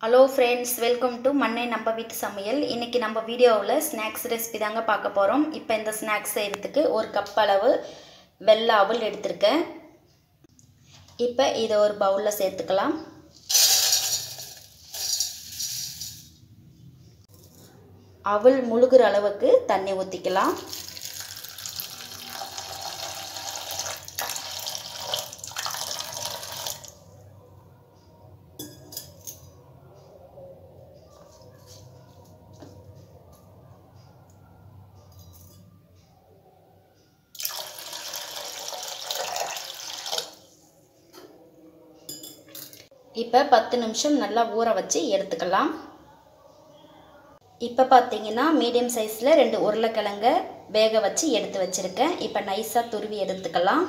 Hello friends, welcome to மண்ணை நம்ம வீட்டு சமையல். இன்றைக்கி நம்ம வீடியோவில் ஸ்நாக்ஸ் ரெசிபி தாங்க பார்க்க போகிறோம். இப்போ இந்த ஸ்நாக்ஸ் செய்கிறதுக்கு ஒரு கப் அளவு வெள்ளை அவல் எடுத்திருக்கேன். இப்போ இதை ஒரு பவுலில் சேர்த்துக்கலாம். அவல் முழுகிற அளவுக்கு தண்ணி ஊற்றிக்கலாம். இப்போ 10 நிமிஷம் நல்லா ஊற வச்சு எடுத்துக்கலாம். இப்போ பார்த்தீங்கன்னா மீடியம் சைஸில் 2 உருளைக்கிழங்க வேக வச்சு எடுத்து வச்சுருக்கேன். இப்போ நைஸாக துருவி எடுத்துக்கலாம்.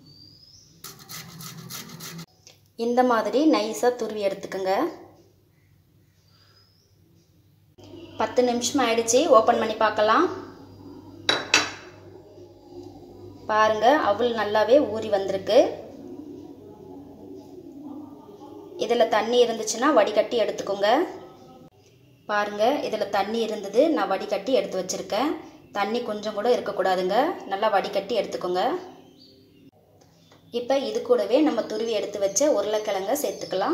இந்த மாதிரி நைஸாக துருவி எடுத்துக்கோங்க. 10 நிமிஷம் ஆயிடுச்சு. ஓப்பன் பண்ணி பார்க்கலாம். பாருங்கள், அவல் நல்லாவே ஊறி வந்திருக்கு. இதில் தண்ணி இருந்துச்சுன்னா வடிகட்டி எடுத்துக்கோங்க. பாருங்கள், இதில் தண்ணி இருந்தது, நான் வடிகட்டி எடுத்து வச்சுருக்கேன். தண்ணி கொஞ்சம் கூட இருக்கக்கூடாதுங்க, நல்லா வடிகட்டி எடுத்துக்கோங்க. இப்போ இது கூடவே நம்ம துருவி எடுத்து வச்ச உருளைக்கிழங்க சேர்த்துக்கலாம்.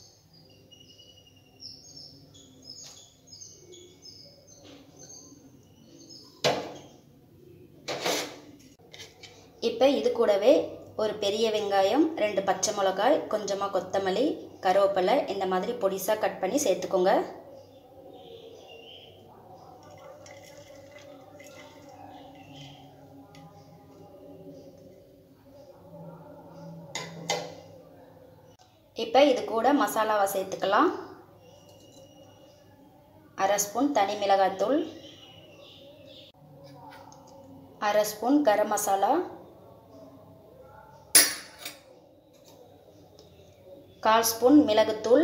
இப்போ இது கூடவே ஒரு பெரிய வெங்காயம், 2 பச்சை மிளகாய், கொஞ்சமாக கொத்தமல்லி, கருவேப்பிலை இந்த மாதிரி பொடிசாக கட் பண்ணி சேர்த்துக்கோங்க. இப்போ இது கூட மசாலாவை சேர்த்துக்கலாம். 1/2 ஸ்பூன் தனி மிளகாய்த்தூள், 1/2 ஸ்பூன் கரம் மசாலா, 1/4 ஸ்பூன் மிளகுத்தூள்,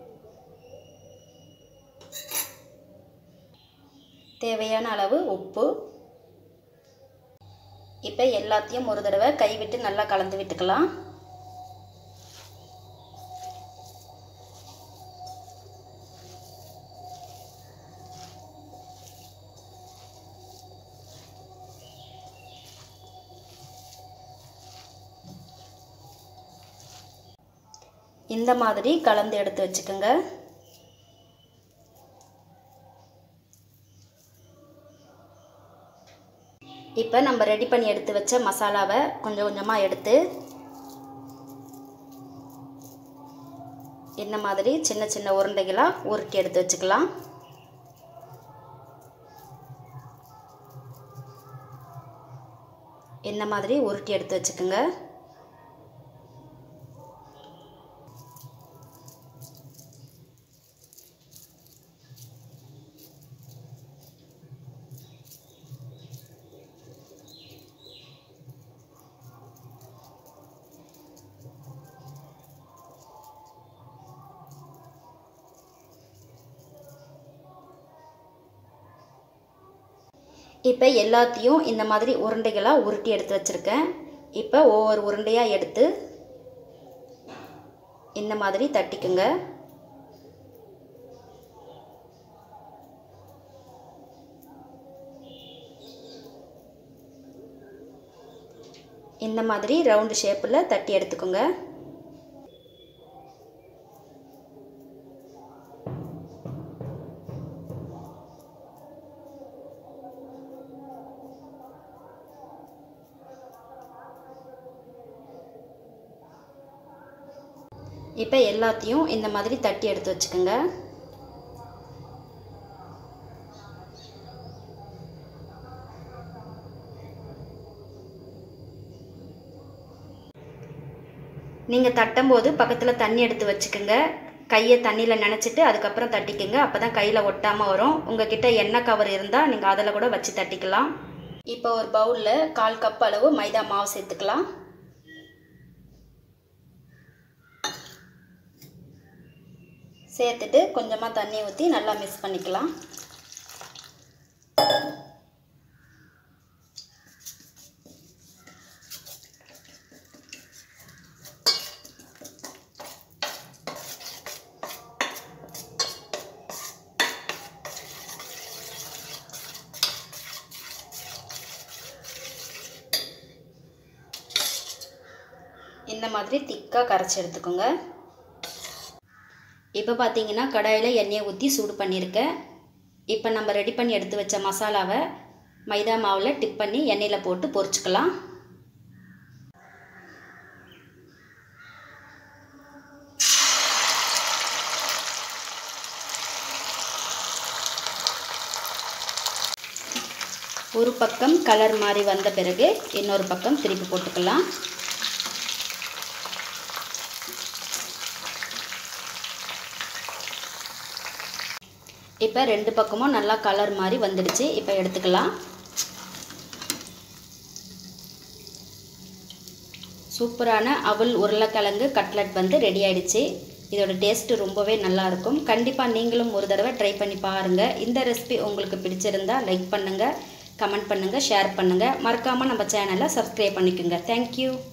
தேவையான அளவு உப்பு. இப்போ எல்லாத்தையும் ஒரு தடவை கைவிட்டு நல்லா கலந்து விட்டுக்கலாம். இந்த மாதிரி கலந்து எடுத்து வச்சுக்கோங்க. இப்போ நம்ம ரெடி பண்ணி எடுத்து வச்ச மசாலாவை கொஞ்சம் கொஞ்சமாக எடுத்து இந்த மாதிரி சின்ன சின்ன உருண்டைகளாக உருட்டி எடுத்து வச்சுக்கலாம். இந்த மாதிரி உருட்டி எடுத்து வச்சுக்கோங்க. இப்போ எல்லாத்தையும் இந்த மாதிரி உருண்டைகளாக உருட்டி எடுத்து வச்சுருக்கேன். இப்போ ஒவ்வொரு உருண்டையாக எடுத்து இந்த மாதிரி தட்டிக்குங்க. இந்த மாதிரி ரவுண்டு ஷேப்பில் தட்டி எடுத்துக்கோங்க. இப்போ எல்லாத்தையும் இந்த மாதிரி தட்டி எடுத்து வச்சுக்கோங்க. நீங்கள் தட்டும்போது பக்கத்தில் தண்ணி எடுத்து வச்சுக்கோங்க. கையை தண்ணியில் நனைச்சிட்டு அதுக்கப்புறம் தட்டிக்கோங்க. அப்போ தான் கையில் ஒட்டாமல் வரும். உங்ககிட்ட எண்ணெய் கவர் இருந்தால் நீங்கள் அதில் கூட வச்சு தட்டிக்கலாம். இப்போ ஒரு பவுலில் 1/4 கப் அளவு மைதா மாவு சேர்த்துக்கலாம். சேர்த்துட்டு கொஞ்சமாக தண்ணி ஊற்றி நல்லா மிக்ஸ் பண்ணிக்கலாம். மாதிரி திக்காக கரைச்சி எடுத்துக்கோங்க. இப்போ பார்த்தீங்கன்னா கடாயில் எண்ணெயை ஊற்றி சூடு பண்ணியிருக்கேன். இப்போ நம்ம ரெடி பண்ணி எடுத்து வச்ச மசாலாவை மைதா மாவில் டிப் பண்ணி எண்ணெயில் போட்டு பொரிச்சுக்கலாம். ஒரு பக்கம் கலர் மாதிரி வந்த பிறகு இன்னொரு பக்கம் திருப்பி போட்டுக்கலாம். இப்போ ரெண்டு பக்கமும் நல்லா கலர் மாதிரி வந்துடுச்சு. இப்போ எடுத்துக்கலாம். சூப்பரான அவல் உருளைக்கிழங்கு கட்லட் வந்து ரெடி ஆயிடுச்சு. இதோட டேஸ்ட்டு ரொம்பவே நல்லாயிருக்கும். கண்டிப்பாக நீங்களும் ஒரு தடவை ட்ரை பண்ணி பாருங்கள். இந்த ரெசிபி உங்களுக்கு பிடிச்சிருந்தா லைக் பண்ணுங்கள், கமெண்ட் பண்ணுங்கள், ஷேர் பண்ணுங்கள். மறக்காமல் நம்ம சேனலை சப்ஸ்கிரைப் பண்ணிக்கோங்க. தேங்க்யூ.